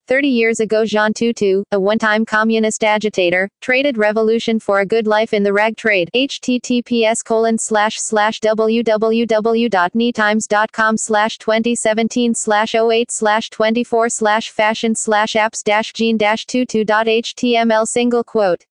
30 years ago Jean Touitou, a one-time communist agitator, traded revolution for a good life in the rag trade. https://www.nytimes.com/2017/08/24/fashion/apps-jean-touitou.html single quote